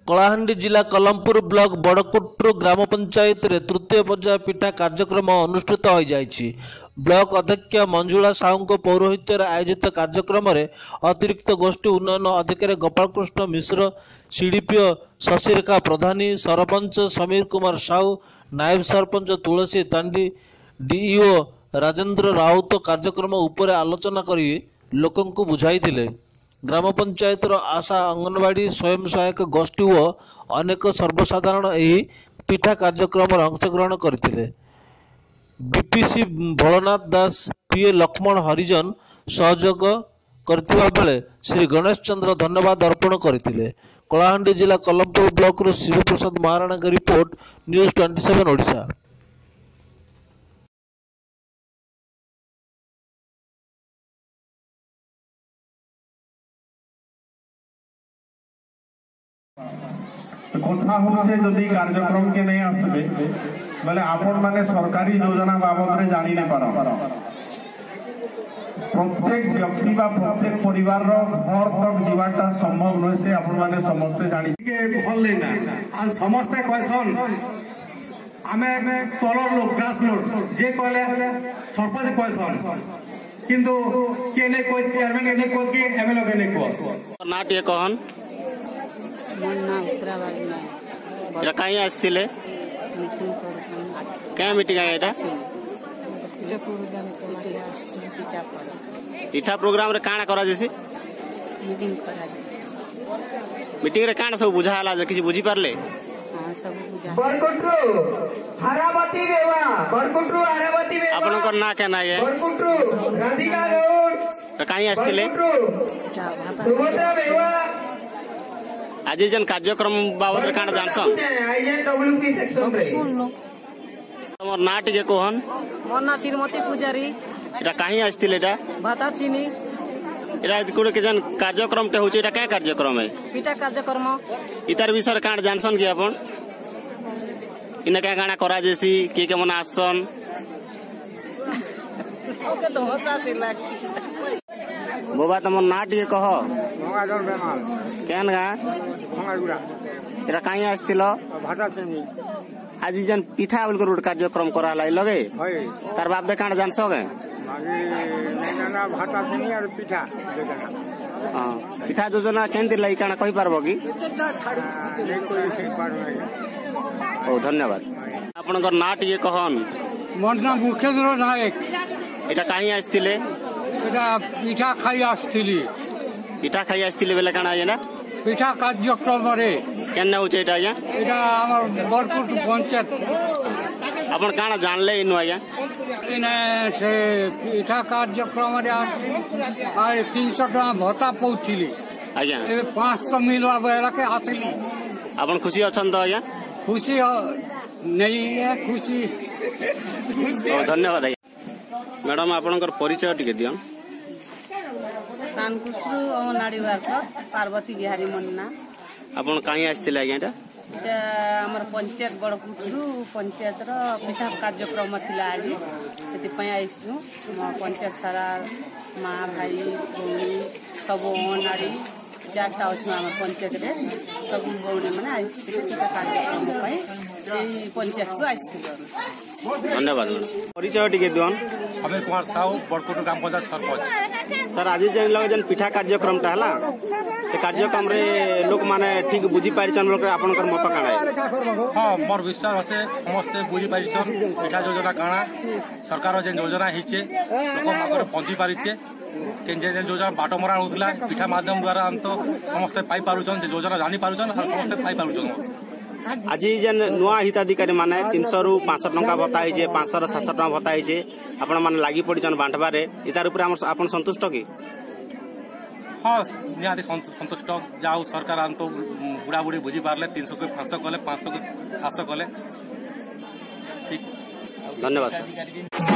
कलाहांडी जिला कलमपुर ब्लॉक बड़कुट्रु ग्राम पंचायत रे तृतीय पर्याय पिठा कार्यक्रम अनुष्ठित हो जाइछि। ब्लॉक अध्यक्ष मंजुला साहू पौरोहित्य आयोजित कार्यक्रम में अतिरिक्त गोष्ठी उन्नयन अधिकारी गोपाल कृष्ण मिश्र, सीडीपीओ शशिरेखा प्रधानी, सरपंच समीर कुमार साहू, नायब सरपंच तुलसी तांडी, डीईओ राजेंद्र राउत कार्यक्रम उपर आलोचना करी लोकंकु बुझाइथिले। ग्राम पंचायत आशा अंगनवाड़ी स्वयं सहायक गोष्ठी और अनेक सर्वसाधारण यही पिठा कार्यक्रम अंशग्रहण करते। बीपीसी भोलनाथ दास, पीए लक्ष्मण हरिजन सहयोग करथिबा बेले श्री गणेश चंद्र धन्यवाद अर्पण करथिले। कलाहांडी जिला कलमपुर ब्लॉक शिवप्रसाद महाराणा की रिपोर्ट, न्यूज 27 ओडिशा। कथा होचे जदि कार्यक्रम के नहीं आसबे बोले आपण माने सरकारी योजना बाबद रे जानि नै पारो। प्रत्येक व्यक्ति बा प्रत्येक परिवार रो घर तक जीवाटा संभव न से आपण माने समस्त जानि के भल लेना आ समस्त कहसन आमे तलर लोक ग्रास लोक जे कहले सरपंच कहसन किंतु के नै कोइ चेयरमैन के नै कोइ के एमएलए के नै कोइ नाट्य कहन कहीं आसते क्या मीटिंग आया पिठा प्रोग्राम रे काना करा जैसी मीटिंग रे काना सब बुझाला जे किछि बुझी पारले। बरकुट्रु हरावती बेवा, बरकुट्रु हरावती बेवा आपनकर ना केना ये बरकुट्रु राधिका रोड कहीं आसते सुभद्रा बेवा। आज जन कार्यक्रम बाबद काना जानसन तमर ना टिके कोहन मोना श्रीमती पुजारी एटा कहीं आसतिले एटा भाता चीनी एटा कोड के जन कार्यक्रम ते होचे एटा क्या कार्यक्रम है पिठा कार्यक्रम इतार विषय काना जानसन कि अपन इने क्या गाना करा जैसी के मना आसन ओके तो होता सिला बाबा तमर ना टिके कह केन गा एटा कहीं आसतिलो भाटा चीनी आज जन पिठा बोल रोड कार्यक्रम करा लगे तार बाप दे काना जानसो गे भाटा चीनी और पिठा पिठा योजना केंति लाई काना कहि पारबो कि ओ धन्यवाद। आपनकर ना टिके कहन मोर नाम मुखेंद्र नायक एटा कहीं आसतिले एटा पिठा खाई आसतिली पिठा खाई आसतिले बेले काना आइना पिठा कार्यक्रम रे केन होचे एटा या एटा हमर बरकुट पंचायत अपन काना जानले इनु आया इने से पिठा कार्यक्रम रे आ 300 टका भत्ता पहुंचली आया ए 500 मिलवा बेला के आसली। अपन खुशी अछन तो आया खुशी नहीं है खुशी। धन्यवाद आया। मैडम आपनकर परिचय टिके दियन कानकुचु अंगनवाड़ी वर्कर पार्वती बिहारी मन्ना। अपन कहीं आसतिले आज्ञा एटा हमर पंचायत बड़कुटु पंचायत रो पिठा कार्यक्रम थिला आज सेति आइसु पंचायत सारा माँ भाई भौणी सब अंगनवाड़ी 4टा अच्छे आम पंचायत रे सब भौणी मैंने पिठा कार्यक्रम पंचायत को आसथिल। धन्यवाद। परिचय टिके दियन समीर कुमार साहू बड़कुट ग्राम पंचायत सरपंच। सर आज जन पिठा कार्यक्रम टा हला से कार्यक्रम रे लोक माने ठीक बुझी पारिछन लोक आपनकर मत काना है। हाँ मोर विश्वास আছে समस्त बुझी पारिछन पिठा योजना काना सरकार जे योजना हिचे लोक माकर पहुंची पारिछे के जे योजना बाटो मरा होतला पिठा माध्यम द्वारा अंत समस्त पाई पारुछन जे योजना जानि पारुछन और समस्त पाई पारुछन। आज जेन नुआ हिताधिकारी माने 300 रु 500 टंका भत्ता होइछे 500 रु 700 टंका भत्ता होइछे आपण माने लागि पडिछन बांटबारे इतार ऊपर आपण संतुष्ट कि? हाँ निहाती संतुष्ट जाऊ सरकार अंत बुढ़ा बुढ़ी बुझी पारले 300 को 500 कले 500 को 700 कले ठीक। धन्यवाद।